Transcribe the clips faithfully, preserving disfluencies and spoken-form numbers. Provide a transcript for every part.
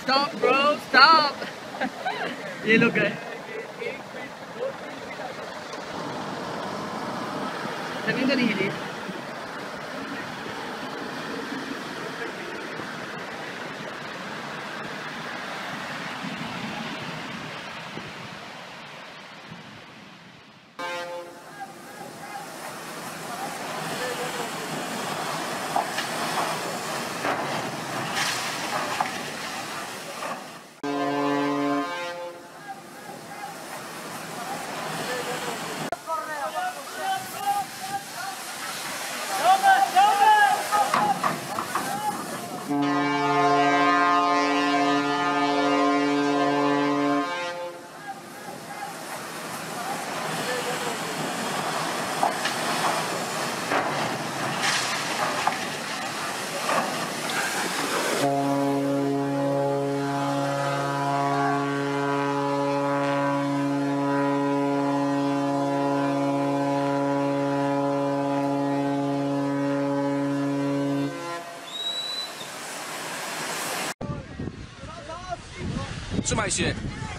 stop, bro, stop. ये लोग गए जमीन तो नहीं हिली trzymaj się.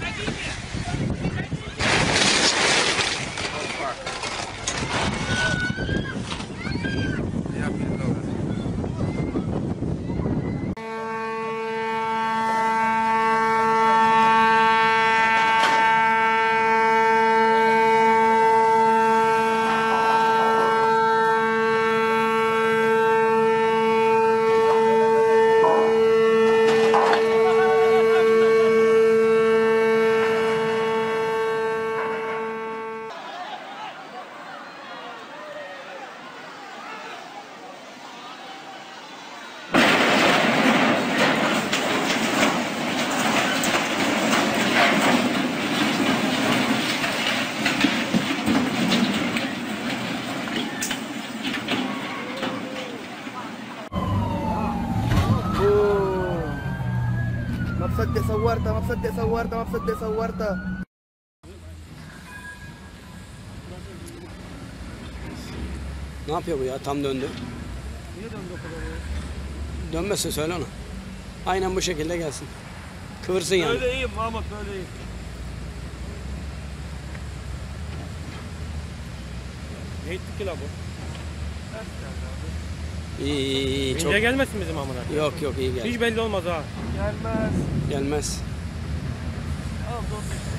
Ja pierdolę. مفسدة صورتها مفسدة صورتها مفسدة صورتها Ne yapıyor bu ya? Tam döndü. Niye döndü o kadar ya? Dönmesin söyle ona. Aynen bu şekilde gelsin. Kıvırsın yani. Böyle iyiyim Mahmut, böyle iyiyim. Ne ettik ki la bu? İyi iyi iyi. Çok... İnce gelmesin bizim amına. Yok yok iyi gel. Hiç belli olmaz ha. Gelmez. Gelmez. Al dur.